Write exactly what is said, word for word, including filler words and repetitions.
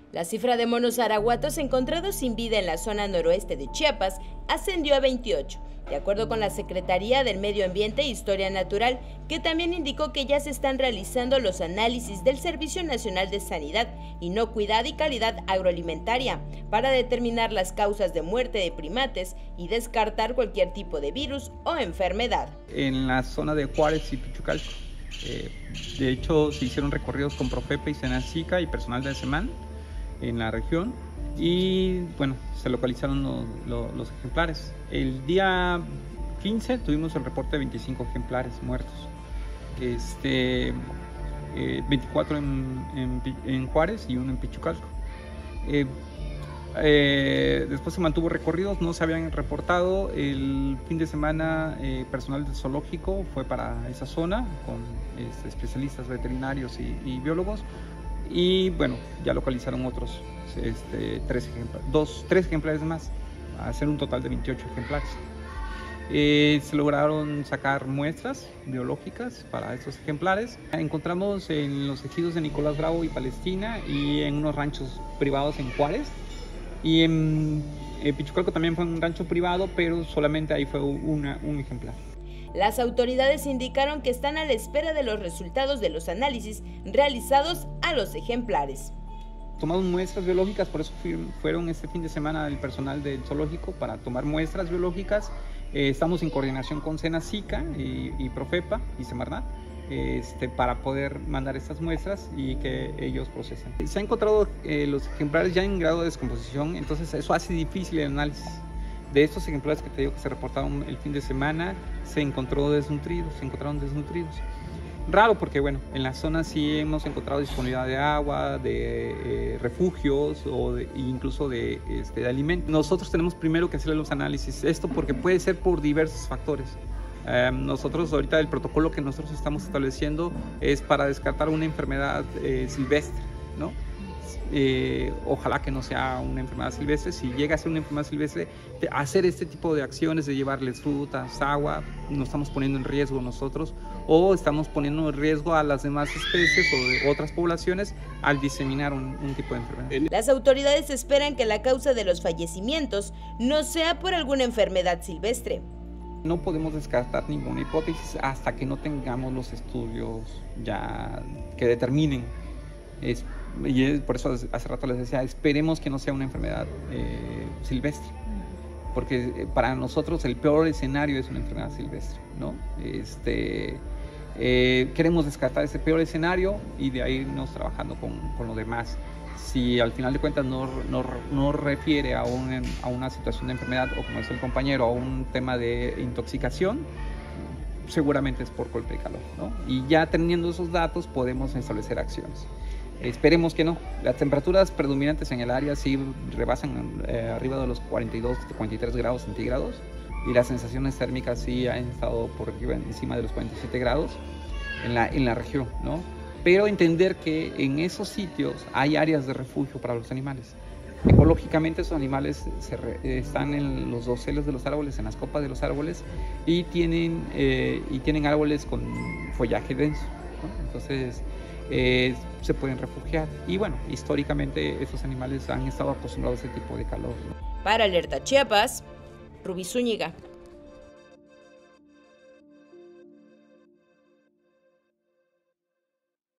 La cifra de monos arahuatos encontrados sin vida en la zona noroeste de Chiapas ascendió a veintiocho, de acuerdo con la Secretaría del Medio Ambiente e Historia Natural, que también indicó que ya se están realizando los análisis del Servicio Nacional de Sanidad, Inocuidad y Calidad Agroalimentaria para determinar las causas de muerte de primates y descartar cualquier tipo de virus o enfermedad. En la zona de Juárez y Pichucalco, eh, de hecho se hicieron recorridos con Profepa y Senacica y personal de SEMAN en la región y bueno, se localizaron los, los, los ejemplares. El día quince tuvimos el reporte de veinticinco ejemplares muertos, este, eh, veinticuatro en, en, en Juárez y uno en Pichucalco. Eh, eh, después se mantuvo recorridos, no se habían reportado. El fin de semana eh, personal del zoológico fue para esa zona con este, especialistas veterinarios y, y biólogos. Y bueno, ya localizaron otros este, tres ejemplares, dos, tres ejemplares más, a hacer un total de veintiocho ejemplares. Eh, se lograron sacar muestras biológicas para estos ejemplares. Encontramos en los ejidos de Nicolás Bravo y Palestina y en unos ranchos privados en Juárez. Y en, en Pichucalco también fue un rancho privado, pero solamente ahí fue una, un ejemplar. Las autoridades indicaron que están a la espera de los resultados de los análisis realizados a los ejemplares. Tomamos muestras biológicas, por eso fueron este fin de semana el personal del zoológico para tomar muestras biológicas. Eh, estamos en coordinación con Senacica y, y Profepa y Semarnat este, para poder mandar estas muestras y que ellos procesen. Se han encontrado eh, los ejemplares ya en grado de descomposición, entonces eso hace difícil el análisis. De estos ejemplares que te digo que se reportaron el fin de semana, se encontró desnutridos, se encontraron desnutridos. Raro porque, bueno, en la zona sí hemos encontrado disponibilidad de agua, de eh, refugios o de, incluso de, este, de alimentos. Nosotros tenemos primero que hacer los análisis, esto porque puede ser por diversos factores. Eh, nosotros ahorita el protocolo que nosotros estamos estableciendo es para descartar una enfermedad eh, silvestre, ¿no? Eh, ojalá que no sea una enfermedad silvestre. Si llega a ser una enfermedad silvestre, hacer este tipo de acciones de llevarles frutas, agua, nos estamos poniendo en riesgo nosotros o estamos poniendo en riesgo a las demás especies o de otras poblaciones al diseminar un, un tipo de enfermedad. Las autoridades esperan que la causa de los fallecimientos no sea por alguna enfermedad silvestre. No podemos descartar ninguna hipótesis hasta que no tengamos los estudios ya que determinen. Es, y es, por eso hace rato les decía, esperemos que no sea una enfermedad eh, silvestre, porque para nosotros el peor escenario es una enfermedad silvestre, ¿no? Este, eh, queremos descartar ese peor escenario y de ahí irnos trabajando con, con lo demás. Si al final de cuentas no, no, no refiere a, un, a una situación de enfermedad o, como dice el compañero, a un tema de intoxicación, seguramente es por golpe de calor, ¿no? Y ya teniendo esos datos podemos establecer acciones. Esperemos que no. Las temperaturas predominantes en el área sí rebasan eh, arriba de los cuarenta y dos, cuarenta y tres grados centígrados y las sensaciones térmicas sí han estado por arriba, encima de los cuarenta y siete grados en la, en la región, ¿no? Pero entender que en esos sitios hay áreas de refugio para los animales. Ecológicamente esos animales se re, están en los doseles de los árboles, en las copas de los árboles y tienen, eh, y tienen árboles con follaje denso, ¿no? Entonces eh, se pueden refugiar y bueno, históricamente estos animales han estado acostumbrados a ese tipo de calor, ¿no? Para Alerta Chiapas, Rubí Zúñiga.